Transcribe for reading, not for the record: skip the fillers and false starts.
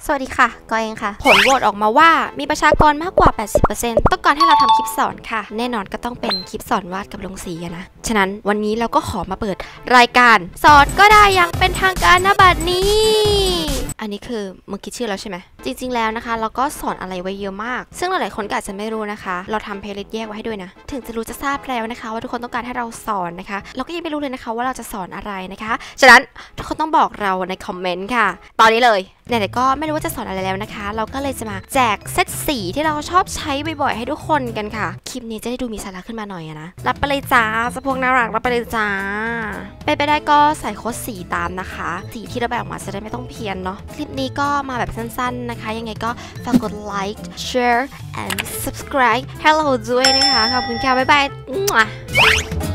สวัสดีค่ะก็เองค่ะผลโหวตออกมาว่ามีประชากรมากกว่า 80% ต้องการให้เราทำคลิปสอนค่ะแน่นอนก็ต้องเป็นคลิปสอนวาดกับลงสีนะฉะนั้นวันนี้เราก็ขอมาเปิดรายการสอนก็ได้อย่างเป็นทางการณบัดนี้อันนี้คือมึงคิดชื่อแล้วใช่ไหมจริงๆแล้วนะคะเราก็สอนอะไรไว้เยอะมากซึ่งหลายๆคนก็อาจจะไม่รู้นะคะเราทำเพลย์ลิสต์แยกไว้ให้ด้วยนะถึงจะรู้จะทราบแล้วนะคะว่าทุกคนต้องการให้เราสอนนะคะเราก็ยังไม่รู้เลยนะคะว่าเราจะสอนอะไรนะคะฉะนั้นทุกคนต้องบอกเราในคอมเมนต์ค่ะตอนนี้เลยไหนๆก็ไม่รู้ว่าจะสอนอะไรแล้วนะคะเราก็เลยจะมาแจกเซตสีที่เราชอบใช้บ่อยๆให้ทุกคนกันค่ะคลิปนี้จะได้ดูมีสาระขึ้นมาหน่อยนะรับไปเลยจ้าสะพวกน่ารักรับไปเลยจ้าเป็นไปได้ก็ใส่โค้ดสีตามนะคะสีที่เราแบบออกมาจะได้ไม่ต้องเพี้ยนเนาะคลิปนี้ก็มาแบบสั้นๆนะคะยังไงก็ฝากกดไลค์ share and subscribe ให้เราด้วยนะคะขอบคุณค่ะบ๊ายบาย